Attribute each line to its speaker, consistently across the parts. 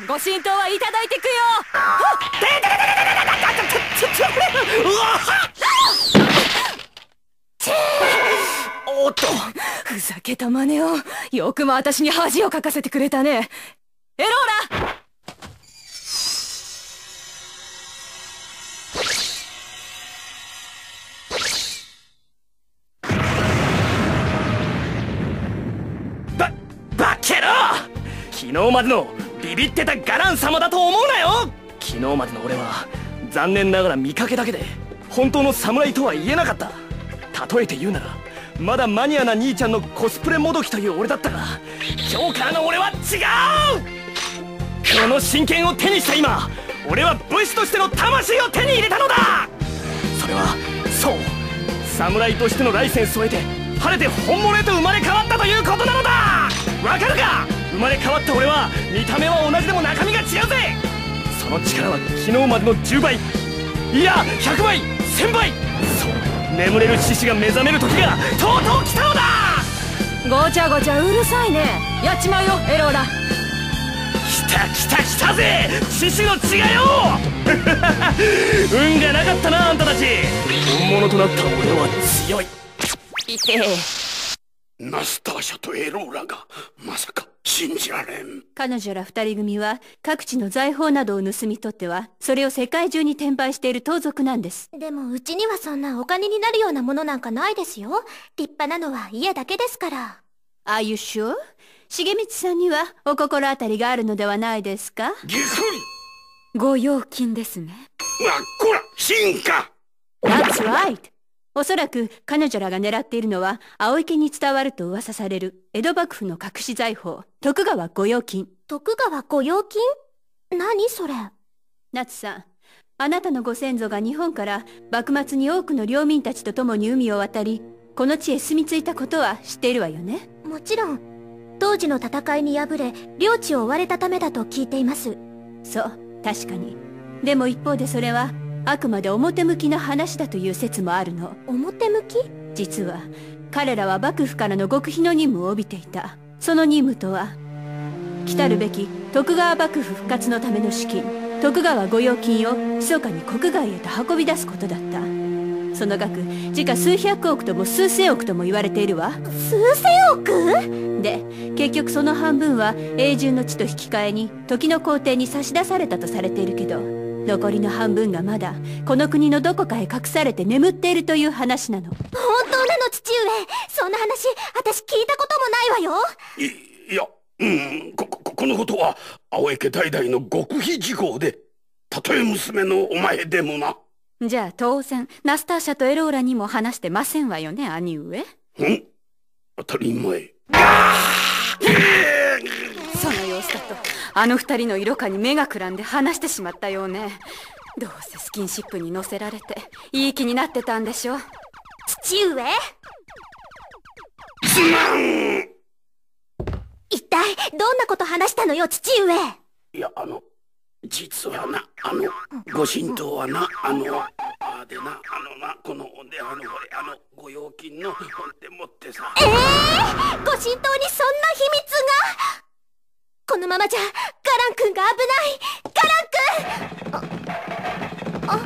Speaker 1: ご神答はいただいてくよ。
Speaker 2: おっと、
Speaker 1: ふざけた真似を。よくも私に恥をかかせてくれたね。エローラ。
Speaker 2: バケロ！昨日までのビビってたガラン様だと思うなよ。昨日までの俺は残念ながら見かけだけで本当の侍とは言えなかった。例えて言うならまだマニアな兄ちゃんのコスプレもどきという俺だったが、今日からの俺は違う。この真剣を手にした今、俺は武士としての魂を手に入れたのだ。それはそう侍としてのライセンスを得て晴れて本物へと生まれ変わったということなのだ。わかるか？生まれ変わった俺は見た目は同じでも中身が違うぜ。その力は昨日までの10倍、いや100倍1000倍。そう眠れる獅子が目覚める時がとうとう来たのだ。
Speaker 1: ごちゃごちゃうるさいね。やっちまうよエローラ。
Speaker 2: 来たぜ獅子の血がよ運がなかったなあんたたち。本物となった俺は強い。
Speaker 3: ナスターシャとエローラがまさか。信じられん。
Speaker 4: 彼女ら二人組は各地の財宝などを盗み取ってはそれを世界中に転売している盗賊なんです。
Speaker 5: でもうちにはそんなお金になるようなものなんかないですよ。立派なのは家だけですから。
Speaker 4: Are you sure？ 重光さんにはお心当たりがあるのではないですか？
Speaker 3: ぎっくり。
Speaker 1: ご用金ですね。
Speaker 3: こら進化。
Speaker 4: That's right。おそらく彼女らが狙っているのは青池に伝わると噂される江戸幕府の隠し財宝、徳川御用金。
Speaker 5: 徳川御用金？何それ？
Speaker 4: 夏さん、あなたのご先祖が日本から幕末に多くの領民たちと共に海を渡りこの地へ住み着いたことは知っているわよね？
Speaker 5: もちろん。当時の戦いに敗れ領地を追われたためだと聞いています。
Speaker 4: そう、確かに。でも一方でそれはあくまで表向きの話だという説もあるの。
Speaker 5: 表向き？
Speaker 4: 実は彼らは幕府からの極秘の任務を帯びていた。その任務とは来るべき徳川幕府復活のための資金、徳川御用金を密かに国外へと運び出すことだった。その額時価数百億とも数千億とも言われているわ。
Speaker 5: 数千億？
Speaker 4: で結局その半分は永住の地と引き換えに時の皇帝に差し出されたとされているけど、残りの半分がまだこの国のどこかへ隠されて眠っているという話なの。
Speaker 5: 本当なの父上？そんな話私聞いたこともないわよ。
Speaker 3: いや、このことは青池代々の極秘事項で、たとえ娘のお前でもな。
Speaker 1: じゃあ当然ナスターシャとエローラにも話してませんわよね、兄上。
Speaker 3: 当たり前。
Speaker 1: その様子だとあの二人の色化に目がくらんで話してしまったようね。どうせスキンシップに乗せられていい気になってたんでしょ。
Speaker 5: 父上？
Speaker 3: すまん。
Speaker 5: 一体どんなこと話したのよ父上？
Speaker 3: いや実はな、ご神道はな、でな、この、御用金の本でもってさ。
Speaker 5: ご神道にそんな秘密が？このままじゃ、ガラン君が危ない。ガラン君！ガラ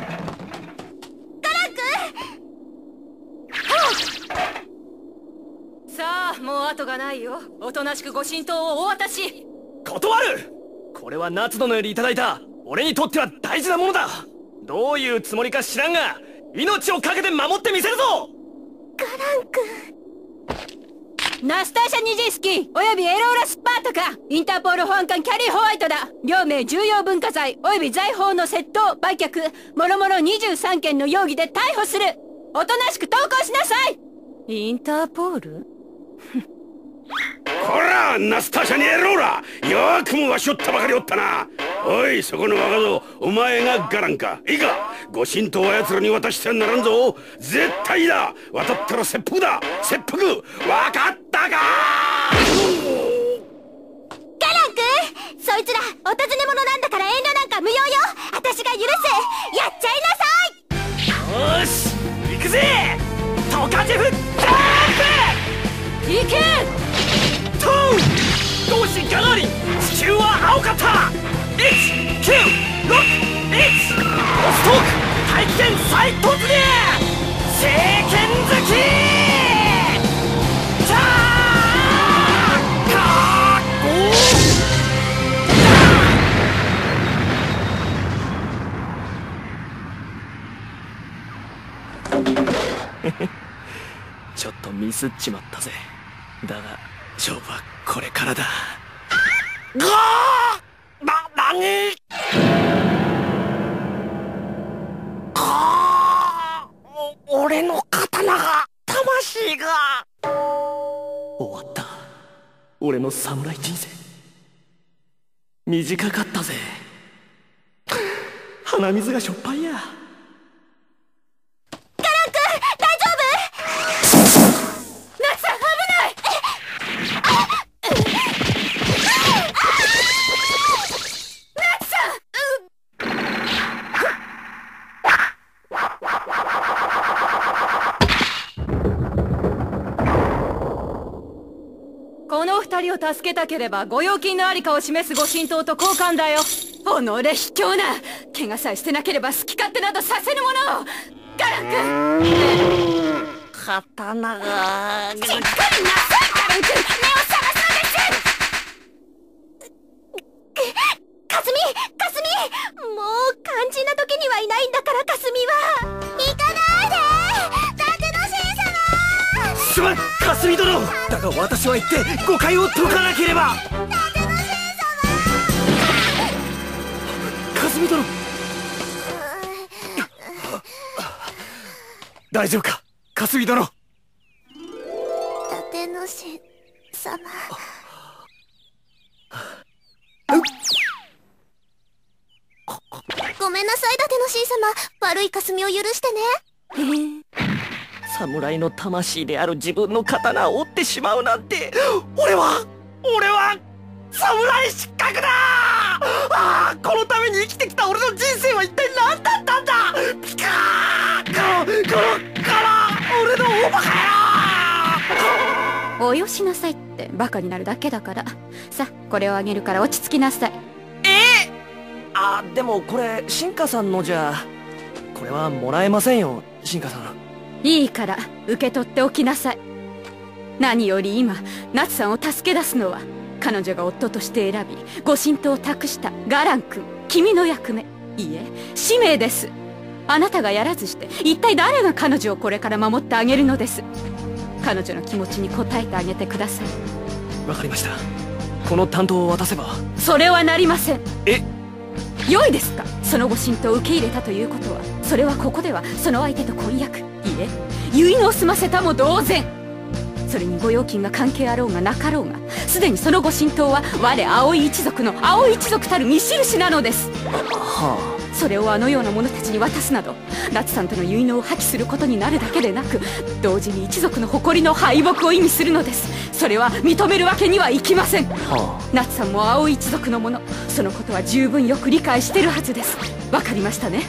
Speaker 5: ン君！
Speaker 1: さあもう後がないよ。おとなしくご神答をお渡し。
Speaker 2: 断る。これは夏殿よりいただいた俺にとっては大事なものだ。どういうつもりか知らんが命をかけて守ってみせるぞ。
Speaker 5: ガラン君。
Speaker 4: ナスターシャ・ニジンスキーおよびエローラ・スパータカ、インターポール保安官キャリー・ホワイトだ。両名重要文化財および財宝の窃盗売却もろもろ23件の容疑で逮捕する。おとなしく投降しなさい。
Speaker 1: インターポール？
Speaker 3: こらナスターシャにエローラ、よくもわしょったばかりおったな。おいそこの若造、お前がガランか。いいか、ご神道は奴らに渡してはならんぞ。絶対だ。渡ったら切腹だ。切腹。わかったか？
Speaker 5: ガラン君、そいつらお尋ね者なんだから遠慮なんか無用よ。私が許す。やっちゃいなさい。
Speaker 2: よーし行くぜ。トカジェフジャンプ。
Speaker 1: 行け！
Speaker 2: 同志ガガーリン、地球は青かった。 ちょっとミスっちまったぜ。だが勝負はこれからだ。何俺の刀が、魂が終わった。俺の侍人生短かったぜ。鼻水がしょっぱいや。
Speaker 4: この二人を助けたければ御用金のありかを示すご神刀と交換だよ。
Speaker 1: 己卑怯な。怪我さえしてなければ好き勝手などさせぬものを。ガラン君、
Speaker 2: 刀が
Speaker 1: しっかりなさい。ガラン君、目を覚ますのです。
Speaker 5: かすみもう肝心な時にはいないんだから、かすみは。行かないで伊達の神様。
Speaker 2: すまん、霞殿。だが私は行って誤解を解かなければ。
Speaker 5: 伊達の神様。
Speaker 2: 霞殿、大丈夫か霞殿。
Speaker 5: 伊達の神様。ごめんなさい、伊達の神様。悪いかすみを許してね。
Speaker 2: 侍の魂である自分の刀を折ってしまうなんて。俺は侍失格だ。このために生きてきた俺の人生は一体何だったんだ。ピカー、俺の大バカ野郎。
Speaker 1: およしなさいってバカになるだけだから。さあ、これをあげるから落ち着きなさい。
Speaker 2: でもこれ新華さんのじゃ。これはもらえませんよ、新華さん。
Speaker 1: いいから受け取っておきなさい。何より今夏さんを助け出すのは、彼女が夫として選びご神刀を託したガラン君、君の役目、いいえ使命です。あなたがやらずして一体誰が彼女をこれから守ってあげるのです。彼女の気持ちに応えてあげてください。
Speaker 2: わかりました。この担当を渡せば。
Speaker 1: それはなりません。良いですか。そのご神刀を受け入れたということは、それはここではその相手と婚約、いいえ結納を済ませたも同然。それに御用金が関係あろうがなかろうが、すでにそのご神刀は我葵一族の葵一族たる見印なのです。それをあのような者たちに渡すなど、夏さんとの結納を破棄することになるだけでなく、同時に一族の誇りの敗北を意味するのです。それは認めるわけにはいきません。夏さんも葵一族の者、そのことは十分よく理解してるはずです。わかりましたね。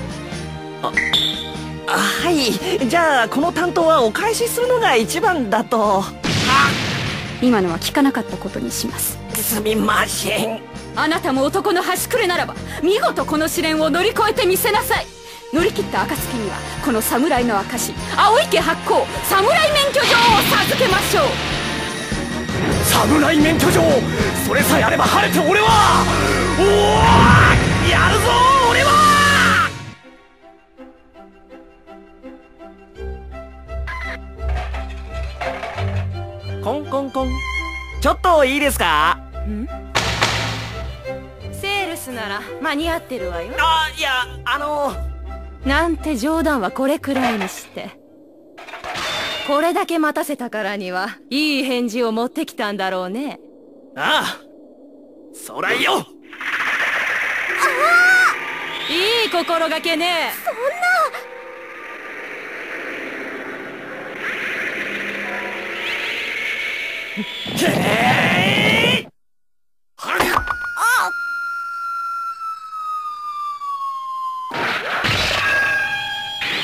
Speaker 2: はい、じゃあこの担当はお返しするのが一番だと。
Speaker 1: 今のは聞かなかったことにします。
Speaker 2: すみません。
Speaker 1: あなたも男の端くれならば、見事この試練を乗り越えてみせなさい。乗り切った暁にはこの侍の証、青池発行侍免許状を授けましょう。
Speaker 2: 侍免許状、それさえあれば晴れて俺はやるぞ。俺はコンコンコン。ちょっといいですか。
Speaker 4: セールスなら間に合ってるわよ。
Speaker 2: いや
Speaker 4: なんて冗談はこれくらいにして。これだけ待たせたからにはいい返事を持ってきたんだろうね。
Speaker 2: そらいよ。
Speaker 4: いい心がけね。
Speaker 5: そんな。
Speaker 2: へえ。